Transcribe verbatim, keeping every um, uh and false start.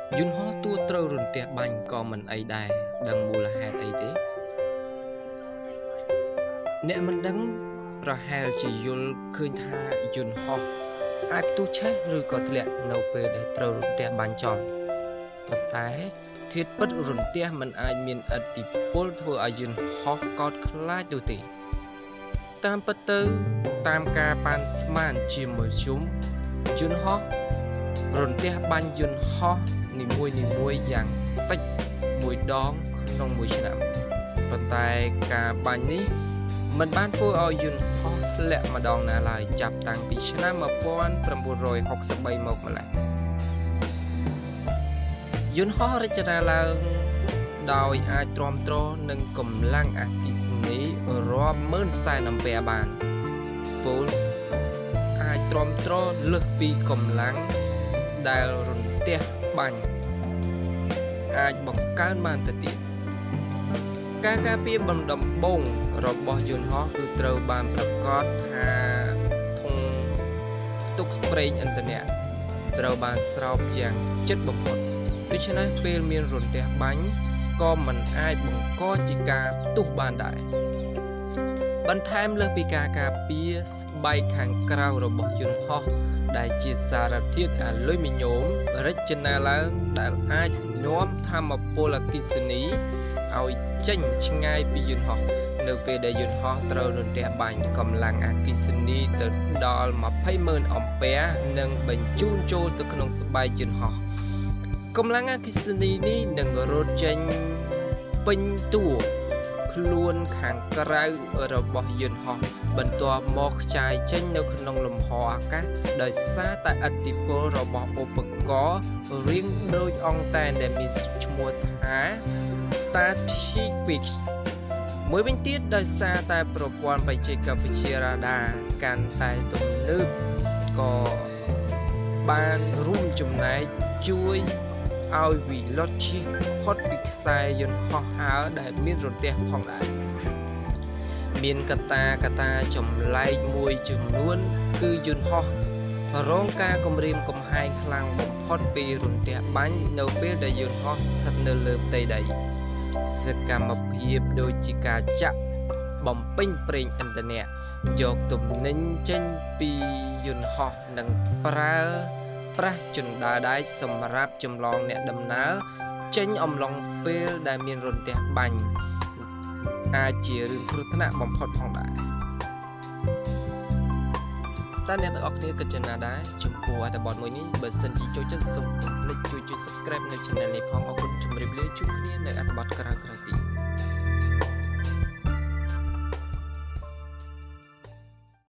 យន្តហោះទួត្រូវរន្ទះបាញ់ក៏មិនអីដែរដឹងមូលហេតុអីទេអ្នកមិនដឹងប្រហែលជាយល់ឃើញថាយន្តហោះអាចផ្ទុះឆេះឬក៏ធ្លាក់នៅពេលដែលត្រូវរន្ទះបាញ់ចំប៉ុន្តែធាតុពិតរន្ទះមិនអាចមានឥទ្ធិពលធ្វើឲ្យយន្តហោះកោតខ្លាចនោះទេតាមពិតទៅតាមការប៉ាន់ស្មានជាមួយជុំយន្តហោះរន្ទះបាញ់យន្តហោះនីមួយនីមួយយ៉ាងតិចមួយដងក្នុងមួយឆ្នាំប៉ុន្តែការបាញ់នេះមិនបានធ្វើឲ្យយន្តហោះធ្លាក់ម្ដងណាឡើយចាប់តាំងពីឆ្នាំmột nghìn chín trăm sáu mươi baមកម្ល៉េះយន្តហោះរចនាឡើងដោយអាចទ្រាំទ្រនឹងកម្លាំងអគ្គិសនីរាប់ម៉ឺនសែនអាំពែបានពលអាចទ្រាំទ្រលើសពីកម្លាំងដែលរន្ទះបាញ់អាចបង្កើនបានទៅទៀតការការពារបណ្ដំបងរបស់យន្តហោះគឺត្រូវបានប្រកាសថាធុងទុកប្រេងឥន្ធនៈត្រូវបានស្រោបយ៉ាងជិតបំផុតដូច្នេះពេលមានរន្ទះបាញ់ក៏មិនអាចបង្កជាការផ្ទុះបានដែរបន្ថែមលើសពីការការពារស្បែកខាងក្រៅរបស់យន្តហោះដែលជាសារធាតុអាលុយមីញ៉ូមរចនាឡើងដែលអាចនាំថាមពលអគ្គិសនីឲ្យចេញឆ្ងាយពីយន្តហោះនៅពេលដែលយន្តហោះត្រូវរន្ទះបាញ់កម្លាំងអគ្គិសនីទៅដល់ยี่สิบម៉ឺនអាំពែនិងបញ្ជូនចូលទៅក្នុងស្បែកយន្តហោះកម្លាំងអគ្គិសនីនេះនឹងរត់ចេញពេញតួខ្លួនខាងក្រៅរបស់យន្តហោះបន្ទាប់មកខ្ចាយចេញនៅក្នុងលំហអាកាសដោយសារតែឥទ្ធិពលរបស់ឧបករណ៍រាងដូចអង្តែនដែលមានឈ្មោះថា Static Fix មួយវិញទៀតដោយសារតែប្រព័ន្ធបច្ចេកវិទ្យារ៉ាដាកាន់តែទំនើបក៏បានរួមចំណែកជួយឲ្យវិលុតជិះផុតពីខ្សែយន្តហោះហើរដែលមានរន្ទះផងដែរមានកត្តាកត្តាចម្លែកមួយចំនួនគឺយន្តហោះរងការគំរាមកំហែងខ្លាំងបំផុតពីរន្ទះបាញ់នៅពេលដែលយន្តហោះស្ថិតនៅលើផ្ទៃដីសកម្មភាពដូចជាការចាក់បំពេញប្រេងឥន្ធនៈយកទំនិញចេញពីយន្តហោះនិងប្រើប្រាស់ជណ្ដើរដែកសម្រាប់ចម្លងអ្នកដំណើរចេញអំឡុងពេលដែលមានរន្ទះបាញ់អាចជារឿងគ្រោះថ្នាក់បំផុតផងដែរតើអ្នកទាំងអស់គ្នាគិតយ៉ាងណាដែរចំពោះអត្ថបទមួយនេះបើសិនជាចូលចិត្តសូមកុំភ្លេចជួយចុច Subscribe នៅ Channel នេះផងអរគុណជម្រាបលាជួបគ្នានៅអត្ថបទក្រោយ